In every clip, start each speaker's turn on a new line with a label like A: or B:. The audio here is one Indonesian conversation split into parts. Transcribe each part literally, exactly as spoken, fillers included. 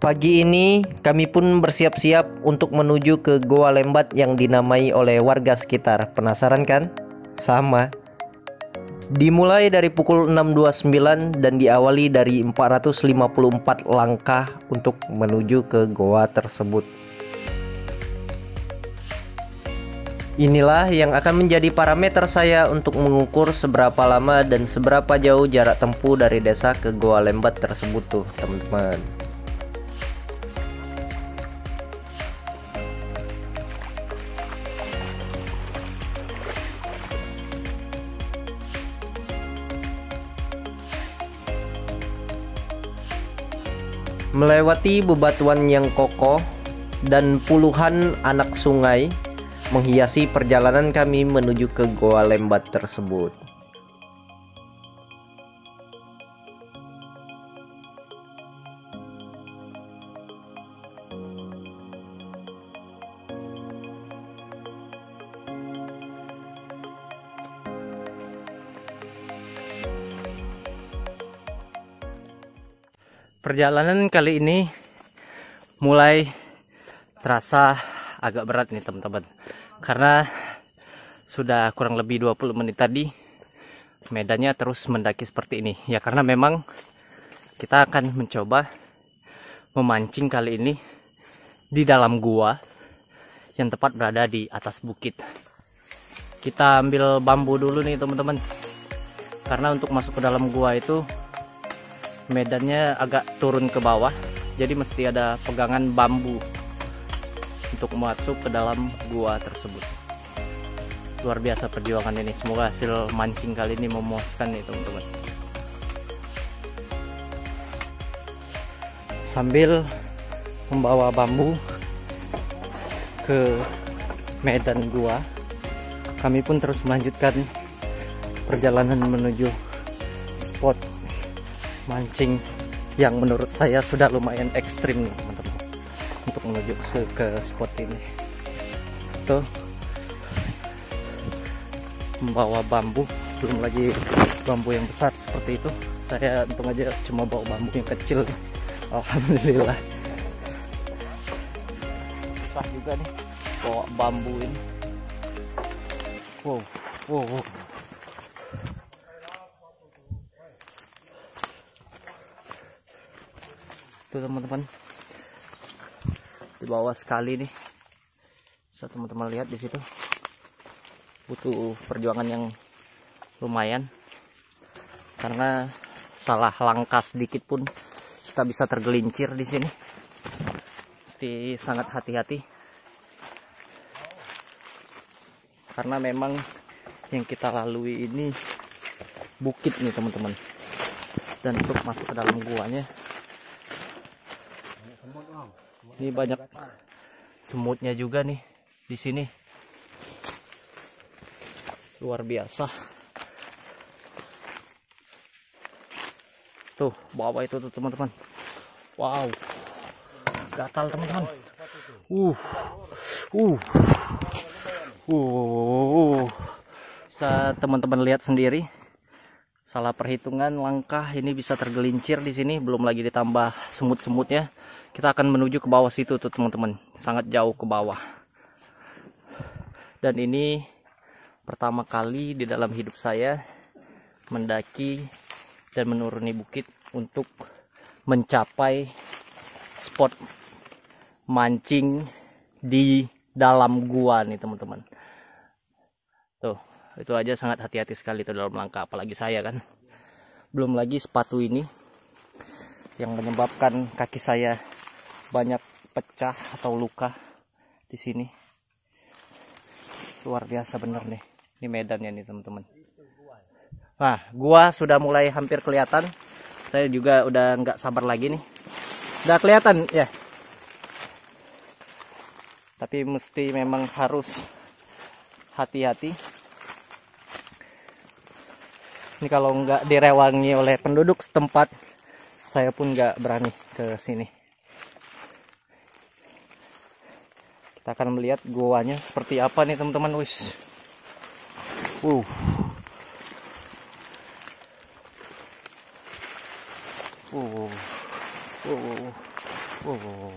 A: Pagi ini kami pun bersiap-siap untuk menuju ke Goa Lembat yang dinamai oleh warga sekitar. Penasaran kan? Sama. Dimulai dari pukul enam dua puluh sembilan dan diawali dari empat ratus lima puluh empat langkah untuk menuju ke goa tersebut. Inilah yang akan menjadi parameter saya untuk mengukur seberapa lama dan seberapa jauh jarak tempuh dari desa ke Goa Lembat tersebut tuh, teman-teman. Melewati bebatuan yang kokoh dan puluhan anak sungai menghiasi perjalanan kami menuju ke Goa Lembat tersebut. Perjalanan kali ini mulai terasa agak berat nih teman-teman, karena sudah kurang lebih dua puluh menit tadi medannya terus mendaki seperti ini. Ya karena memang kita akan mencoba memancing kali ini di dalam gua yang tepat berada di atas bukit. Kita ambil bambu dulu nih teman-teman, karena untuk masuk ke dalam gua itu medannya agak turun ke bawah, jadi mesti ada pegangan bambu untuk masuk ke dalam gua tersebut. Luar biasa perjuangan ini, semoga hasil mancing kali ini memuaskan nih teman-teman. Sambil membawa bambu ke medan gua, kami pun terus melanjutkan perjalanan menuju spot mancing yang menurut saya sudah lumayan ekstrim teman-teman untuk menuju ke spot ini. Tuh, membawa bambu, belum lagi bambu yang besar seperti itu. Saya untung aja cuma bawa bambu yang kecil. Alhamdulillah. Susah juga nih bawa bambu ini. Wow, wow, wow. Tuh teman-teman, di bawah sekali nih, bisa teman-teman lihat di situ. Butuh perjuangan yang lumayan, karena salah langkah sedikit pun kita bisa tergelincir di sini. Mesti sangat hati-hati, karena memang yang kita lalui ini bukit nih teman-teman, dan untuk masuk ke dalam guanya ini banyak semutnya juga nih di sini. Luar biasa. Tuh, bawah itu tuh teman-teman. Wow. Gatal teman-teman. Uh. Uh. Uh. Bisa teman-teman lihat sendiri. Salah perhitungan langkah ini bisa tergelincir di sini, belum lagi ditambah semut-semutnya. Kita akan menuju ke bawah situ tuh teman-teman, sangat jauh ke bawah. Dan ini pertama kali di dalam hidup saya mendaki dan menuruni bukit untuk mencapai spot mancing di dalam gua nih teman-teman. Tuh, itu aja sangat hati-hati sekali tuh dalam langkah, apalagi saya kan. Belum lagi sepatu ini yang menyebabkan kaki saya banyak pecah atau luka di sini. Luar biasa bener nih, ini medannya nih teman-teman. Nah, gua sudah mulai hampir kelihatan. Saya juga udah nggak sabar lagi nih. Udah kelihatan ya. Tapi mesti memang harus hati-hati. Ini kalau nggak direwangi oleh penduduk setempat, saya pun nggak berani ke sini. Kita akan melihat goanya seperti apa nih teman-teman. Wis. Uh. Uh. Uh. Wow.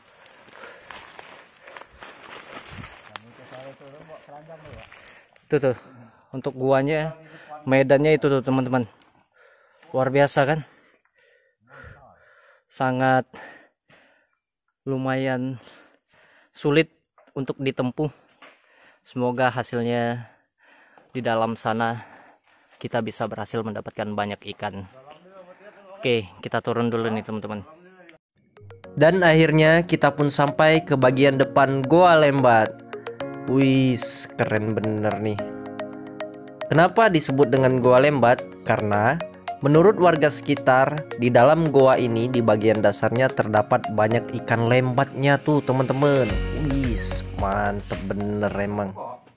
A: Itu tuh untuk guanya, medannya itu tuh teman-teman, luar biasa kan, sangat lumayan sulit untuk ditempuh. Semoga hasilnya di dalam sana kita bisa berhasil mendapatkan banyak ikan. Oke, kita turun dulu nih teman-teman.
B: Dan akhirnya kita pun sampai ke bagian depan Goa Lembat. Wis, keren bener nih. Kenapa disebut dengan Goa Lembat? Karena menurut warga sekitar, di dalam goa ini di bagian dasarnya terdapat banyak ikan lembatnya tuh teman-teman. Wis, mantep bener emang.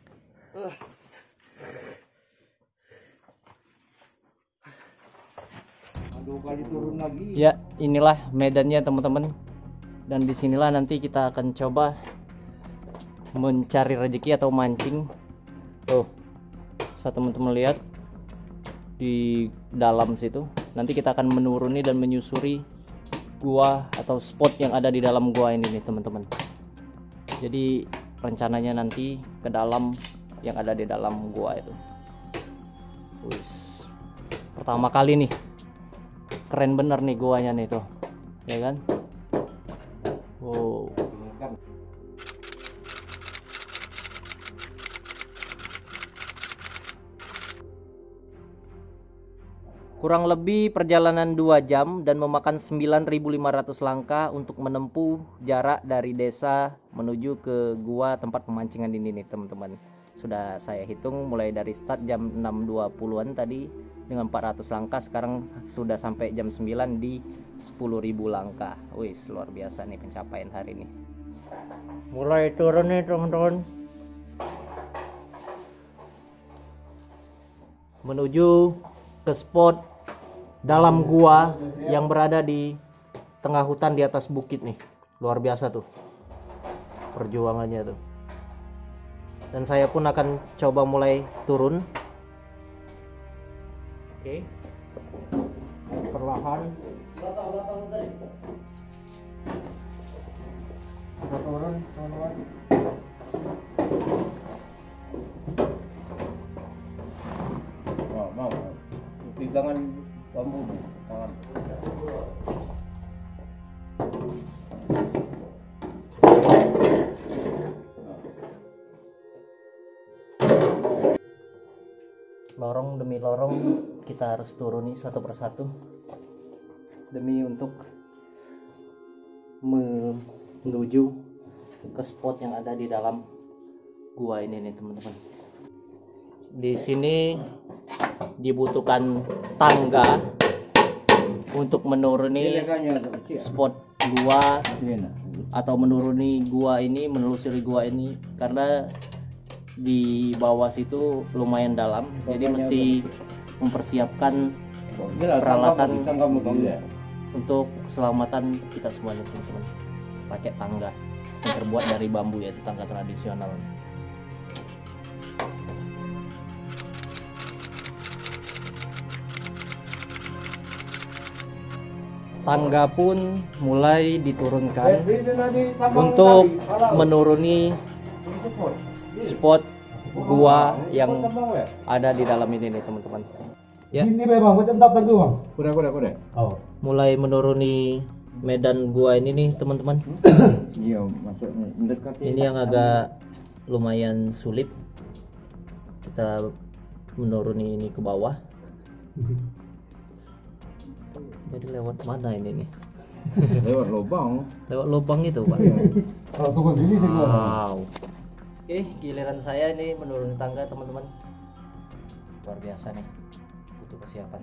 A: Ya, inilah medannya teman-teman. Dan disinilah nanti kita akan coba mencari rezeki atau mancing. Tuh, bisa teman-teman lihat di dalam situ. Nanti kita akan menuruni dan menyusuri gua atau spot yang ada di dalam gua ini nih teman-teman. Jadi rencananya nanti ke dalam yang ada di dalam gua itu. Wis, pertama kali nih, keren bener nih guanya nih tuh, ya kan? Wow. Kurang lebih perjalanan dua jam dan memakan sembilan ribu lima ratus langkah untuk menempuh jarak dari desa menuju ke gua tempat pemancingan ini nih teman-teman. Sudah saya hitung mulai dari start jam enam dua puluhan tadi dengan empat ratus langkah, sekarang sudah sampai jam sembilan di sepuluh ribu langkah. Wih, luar biasa nih pencapaian hari ini. Mulai turun nih teman-teman, menuju ke spot dalam gua yang berada di tengah hutan di atas bukit nih. Luar biasa tuh perjuangannya tuh. Dan saya pun akan coba mulai turun. Oke, perlahan kita turun teman-teman.
C: Mau, mau, pegangan bambu, tangan.
A: Lorong demi lorong kita harus turuni satu persatu demi untuk menuju ke spot yang ada di dalam gua ini nih teman-teman. Di sini dibutuhkan tangga untuk menuruni spot gua atau menuruni gua ini, menelusuri gua ini, karena di bawah situ lumayan dalam, jadi mesti mempersiapkan peralatan untuk keselamatan kita semuanya teman-teman. Pakai tangga yang terbuat dari bambu, yaitu tangga tradisional. Tangga pun mulai diturunkan untuk menuruni spot gua yang ada di dalam ini nih teman-teman. Ya. Mulai menuruni medan gua ini nih teman-teman. Ini yang agak lumayan sulit. Kita menuruni ini ke bawah. Jadi lewat mana ini nih?
C: Lewat lubang.
A: Lewat lubang itu, Pak. Wow. Oke, giliran saya ini menuruni tangga teman-teman. Luar biasa nih, butuh persiapan.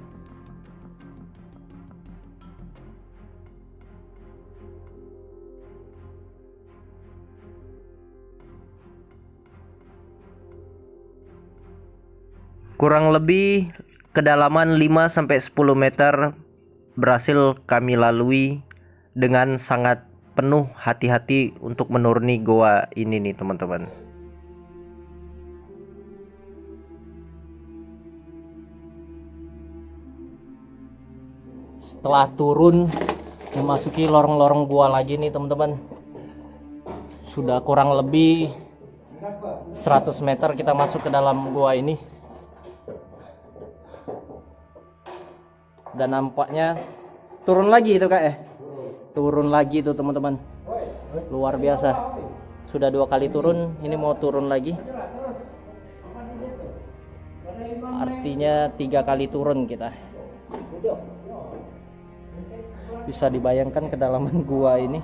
B: Kurang lebih kedalaman lima sampai sepuluh meter berhasil kami lalui dengan sangat penuh hati-hati untuk menuruni goa ini nih teman-teman.
A: Setelah turun Memasuki lorong-lorong gua lagi nih teman-teman. Sudah kurang lebih seratus meter kita masuk ke dalam gua ini. Dan nampaknya turun lagi itu kak ya. Turun lagi itu teman-teman. Luar biasa. Sudah dua kali turun, ini mau turun lagi. Artinya tiga kali turun kita. Bisa dibayangkan kedalaman gua ini.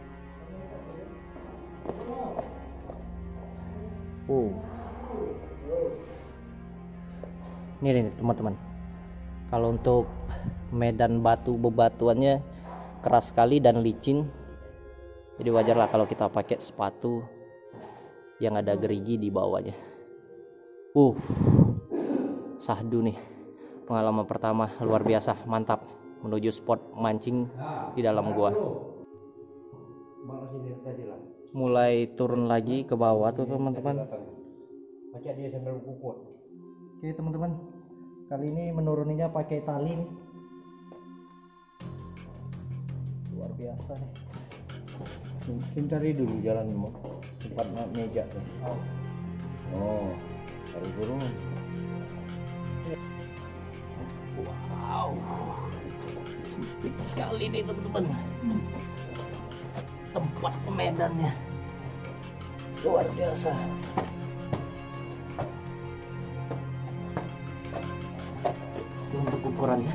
A: Oh. Ini nih teman-teman. Kalau untuk medan batu bebatuannya keras sekali dan licin. Jadi wajarlah kalau kita pakai sepatu yang ada gerigi di bawahnya. Uh. Sahdu nih. Pengalaman pertama luar biasa, mantap menuju spot mancing di dalam gua. Mulai turun lagi ke bawah tuh teman-teman. Oke teman-teman, kali ini menuruninya pakai tali. Luar biasa nih.
C: Mungkin cari dulu jalanmu tempat meja tuh. Oh, harus turun.
A: Wow, sempit sekali nih teman-teman. Tempat medannya luar biasa. Untuk ukurannya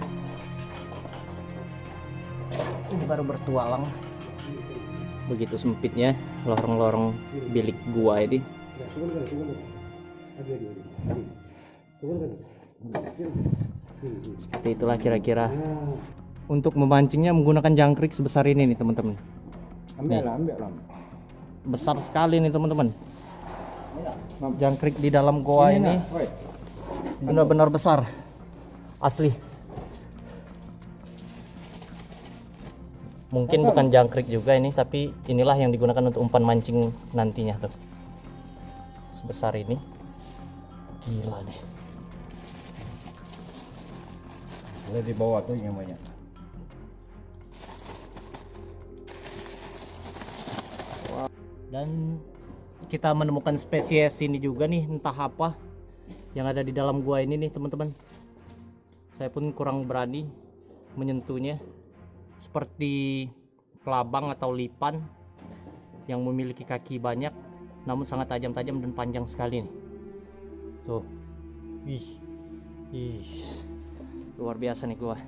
A: ini baru bertualang. Begitu sempitnya lorong-lorong bilik gua ini. Seperti itulah kira-kira. Untuk memancingnya menggunakan jangkrik sebesar ini nih teman-teman.
C: Ambil lah, ambil lah.
A: Besar sekali nih teman-teman. Jangkrik di dalam goa ini benar-benar besar. Asli. Mungkin bukan jangkrik juga ini, tapi inilah yang digunakan untuk umpan mancing nantinya tuh. Sebesar ini. Gila nih.
C: Ada di bawah tuh yang banyak.
A: Dan kita menemukan spesies ini juga nih, entah apa yang ada di dalam gua ini nih teman-teman. Saya pun kurang berani menyentuhnya. Seperti pelabang atau lipan yang memiliki kaki banyak namun sangat tajam-tajam dan panjang sekali nih. Tuh. Ih. Ih. Luar biasa nih gua.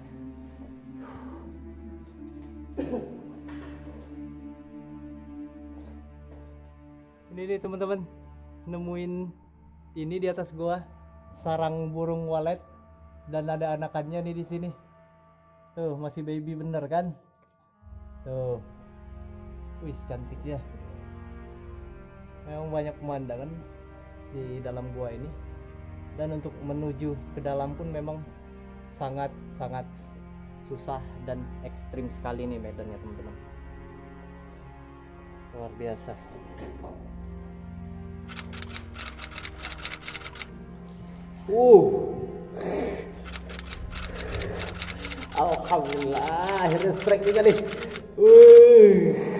A: Ini nih teman-teman, nemuin ini di atas gua, sarang burung walet, dan ada anakannya nih di sini. Tuh masih baby bener kan? Tuh, wih cantiknya. Memang banyak pemandangan di dalam gua ini, dan untuk menuju ke dalam pun memang sangat sangat susah dan ekstrim sekali nih medannya teman-teman. Luar biasa. Uh, alhamdulillah akhirnya strike juga nih. Uh.